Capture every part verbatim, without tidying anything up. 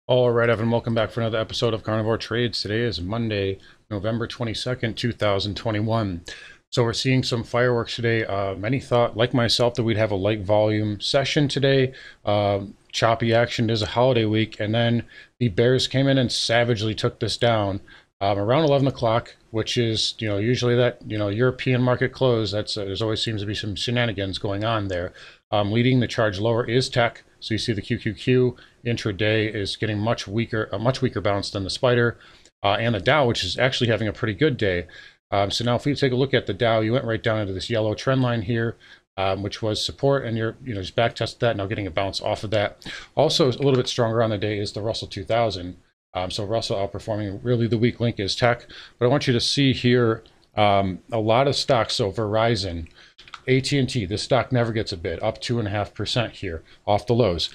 All right, Evan, welcome back for another episode of Carnivore Trades. Today is Monday, November twenty-second, two thousand twenty-one. So we're seeing some fireworks today. Uh, many thought, like myself, that we'd have a light volume session today. Uh, choppy action is a holiday week. And then the Bears came in and savagely took this down um, around eleven o'clock, which is, you know, usually that, you know, European market close. That's uh, there's always seems to be some shenanigans going on there. Um, leading the charge lower is tech. So you see the Q Q Q intraday is getting much weaker, a much weaker bounce than the spider, uh, and the Dow, which is actually having a pretty good day. Um, so now if we take a look at the Dow, you went right down into this yellow trend line here, um, which was support, and you're, you know, just back tested that, now getting a bounce off of that. Also, a little bit stronger on the day is the Russell two thousand. Um, so Russell outperforming. Really, the weak link is tech. But I want you to see here um, a lot of stocks. So Verizon, A T and T, this stock never gets a bid, up two and a half percent here off the lows.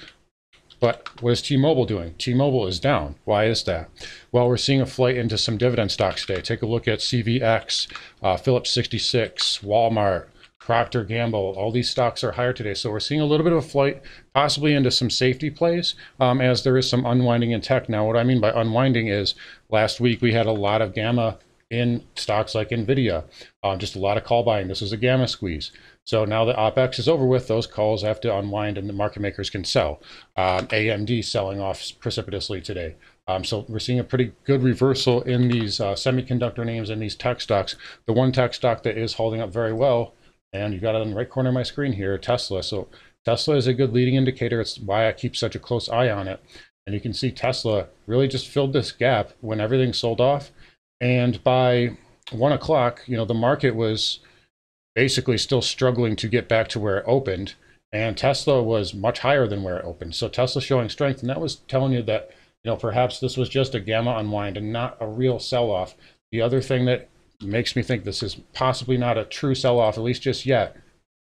But what is T-Mobile doing? T-Mobile is down. Why is that? Well, we're seeing a flight into some dividend stocks today. Take a look at C V X, uh, Phillips sixty-six, Walmart, Procter and Gamble. All these stocks are higher today. So we're seeing a little bit of a flight possibly into some safety plays um, as there is some unwinding in tech. Now, what I mean by unwinding is last week we had a lot of gamma in stocks like NVIDIA, um, just a lot of call buying. This was a gamma squeeze. So now that OPEX is over with, those calls have to unwind and the market makers can sell. Um, A M D selling off precipitously today. Um, so we're seeing a pretty good reversal in these uh, semiconductor names and these tech stocks. The one tech stock that is holding up very well, and you've got it on the right corner of my screen here, Tesla. So Tesla is a good leading indicator. It's why I keep such a close eye on it. And you can see Tesla really just filled this gap when everything sold off. And by one o'clock, you know, the market was basically still struggling to get back to where it opened, and Tesla was much higher than where it opened. So Tesla showing strength, and that was telling you that, you know, perhaps this was just a gamma unwind and not a real sell-off. The other thing that makes me think this is possibly not a true sell-off, at least just yet,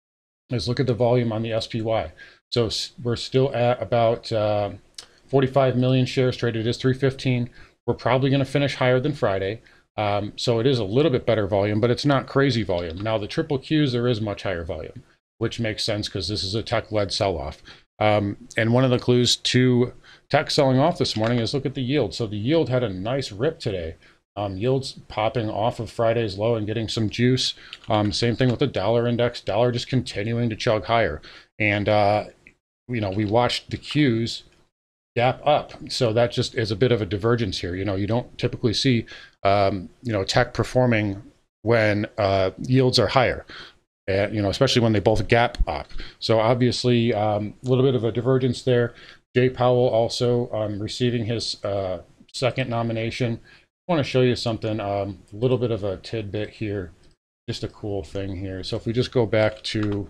is look at the volume on the S P Y. So we're still at about uh, forty-five million shares traded. It is three fifteen. We're probably going to finish higher than Friday. Um, so it is a little bit better volume, but it's not crazy volume. Now the triple Qs, there is much higher volume, which makes sense because this is a tech-led sell-off. Um, and one of the clues to tech selling off this morning is look at the yield. So the yield had a nice rip today. Um, yields popping off of Friday's low and getting some juice. Um, same thing with the dollar index. Dollar just continuing to chug higher. And, uh, you know, we watched the Qs gap up. So that just is a bit of a divergence here. You know, you don't typically see, um, you know, tech performing when uh, yields are higher, uh, you know, especially when they both gap up. So obviously um, a little bit of a divergence there. Jay Powell also um, receiving his uh, second nomination. I want to show you something, um, a little bit of a tidbit here, just a cool thing here. So if we just go back to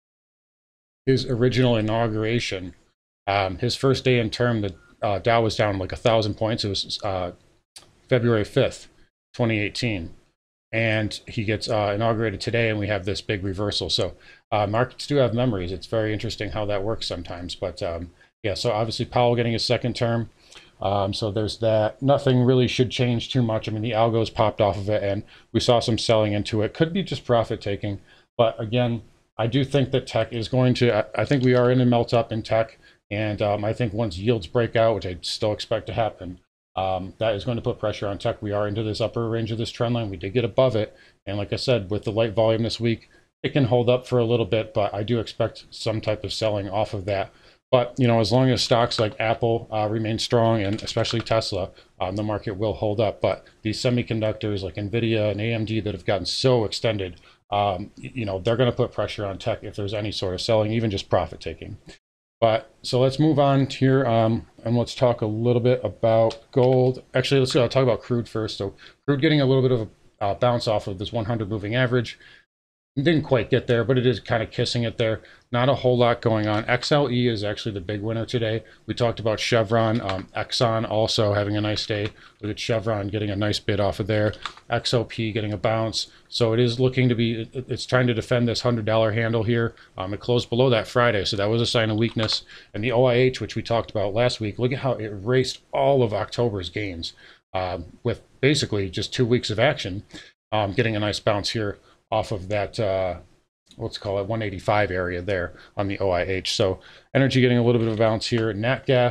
his original inauguration, Um, his first day in term, the uh, Dow was down like a thousand points. It was uh, February fifth, twenty eighteen. And he gets uh, inaugurated today, and we have this big reversal. So uh, markets do have memories. It's very interesting how that works sometimes. But um, yeah, so obviously Powell getting his second term. Um, so there's that. Nothing really should change too much. I mean, the algos popped off of it, and we saw some selling into it. Could be just profit taking. But again, I do think that tech is going to, I, I think we are in a melt up in tech. And um, I think once yields break out, which I still expect to happen, um, that is going to put pressure on tech. We are into this upper range of this trend line. We did get above it. And like I said, with the light volume this week, it can hold up for a little bit, but I do expect some type of selling off of that. But, you know, as long as stocks like Apple uh, remain strong, and especially Tesla, um, the market will hold up. But these semiconductors like NVIDIA and A M D that have gotten so extended, um, you know, they're going to put pressure on tech if there's any sort of selling, even just profit taking. But so let's move on here, um, and let's talk a little bit about gold. Actually, let's uh, talk about crude first. So crude getting a little bit of a uh, bounce off of this one hundred moving average. Didn't quite get there, but it is kind of kissing it there. Not a whole lot going on. X L E is actually the big winner today. We talked about Chevron, um, Exxon also having a nice day. Look at Chevron getting a nice bid off of there. X O P getting a bounce. So it is looking to be, it's trying to defend this one hundred dollar handle here. Um, it closed below that Friday, so that was a sign of weakness. And the O I H, which we talked about last week, look at how it erased all of October's gains um, with basically just two weeks of action, um, getting a nice bounce here off of that, uh, let's call it one eighty-five area there on the O I H. So energy getting a little bit of a bounce here. Nat gas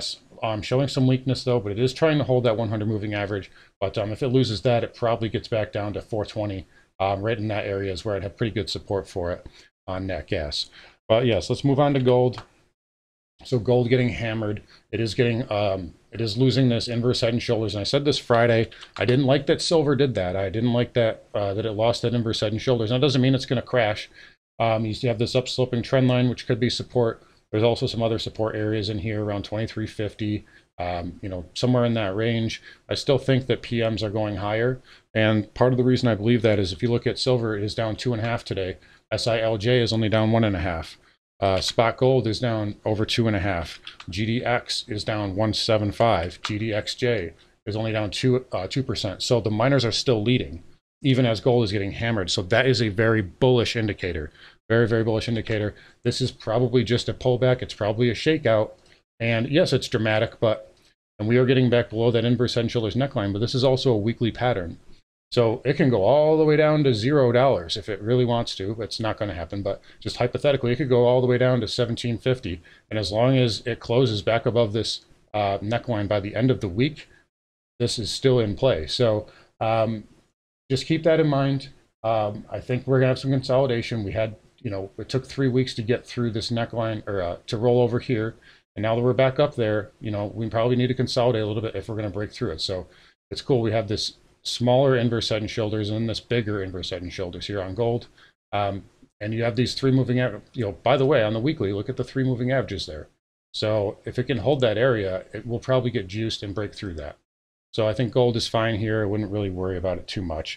um, showing some weakness though, but it is trying to hold that one hundred moving average. But um, if it loses that, it probably gets back down to four twenty. Um, right in that area is where I'd have pretty good support for it on nat gas. But yes, let's move on to gold. So gold getting hammered. It is getting, um, it is losing this inverse head and shoulders. And I said this Friday, I didn't like that silver did that. I didn't like that, uh, that it lost that inverse head and shoulders. Now, that doesn't mean it's going to crash. Um, you have this upsloping trend line, which could be support. There's also some other support areas in here around twenty-three fifty, um, you know, somewhere in that range. I still think that P Ms are going higher. And part of the reason I believe that is if you look at silver, it is down two and a half today. S I L J is only down one and a half. Uh, spot gold is down over two and a half. G D X is down one seventy-five. G D X J is only down two uh, two percent. So the miners are still leading, even as gold is getting hammered. So that is a very bullish indicator. Very, very bullish indicator. This is probably just a pullback. It's probably a shakeout. And yes, it's dramatic, but and we are getting back below that inverse head and shoulders neckline, but this is also a weekly pattern. So it can go all the way down to zero dollars if it really wants to. It's not going to happen, but just hypothetically, it could go all the way down to seventeen fifty. And as long as it closes back above this uh, neckline by the end of the week, this is still in play. So um, just keep that in mind. Um, I think we're going to have some consolidation. We had, you know, it took three weeks to get through this neckline or uh, to roll over here. And now that we're back up there, you know, we probably need to consolidate a little bit if we're going to break through it. So it's cool. We have this smaller inverse head and shoulders and then this bigger inverse head and shoulders here on gold. Um, and you have these three moving, you know, by the way, on the weekly, look at the three moving averages there. So if it can hold that area, it will probably get juiced and break through that. So I think gold is fine here. I wouldn't really worry about it too much.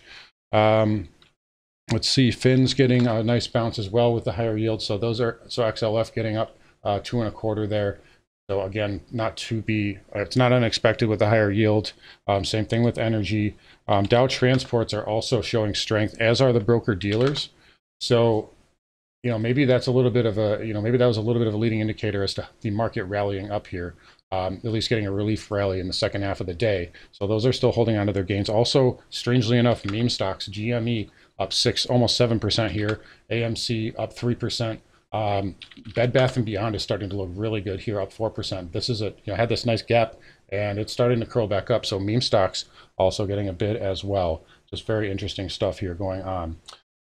Um, let's see, Fin's getting a nice bounce as well with the higher yield. So those are, so X L F getting up uh, two and a quarter there. So again, not to be, it's not unexpected with the higher yield. Um, same thing with energy. Um, Dow transports are also showing strength, as are the broker dealers. So, you know, maybe that's a little bit of a, you know, maybe that was a little bit of a leading indicator as to the market rallying up here, um, at least getting a relief rally in the second half of the day. So those are still holding on to their gains. Also, strangely enough, meme stocks, G M E up six, almost seven percent here, A M C up three percent. Um, Bed Bath and Beyond is starting to look really good here, up four percent. This is a, you know, had this nice gap and it's starting to curl back up. So meme stocks also getting a bid as well. Just very interesting stuff here going on.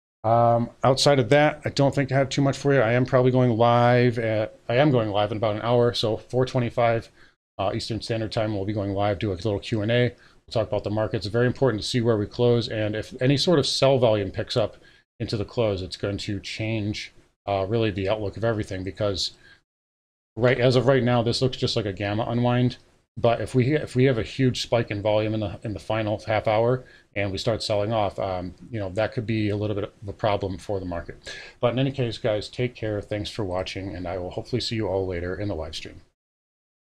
Um, outside of that, I don't think I have too much for you. I am probably going live at, I am going live in about an hour. So four twenty-five uh, Eastern Standard Time, we'll be going live, do a little Q and A. We'll talk about the markets. It's very important to see where we close. And if any sort of sell volume picks up into the close, it's going to change Uh, really the outlook of everything, because right as of right now, this looks just like a gamma unwind. But if we if we have a huge spike in volume in the in the final half hour and we start selling off, um, you know, that could be a little bit of a problem for the market. But in any case, guys, take care. Thanks for watching, and I will hopefully see you all later in the live stream.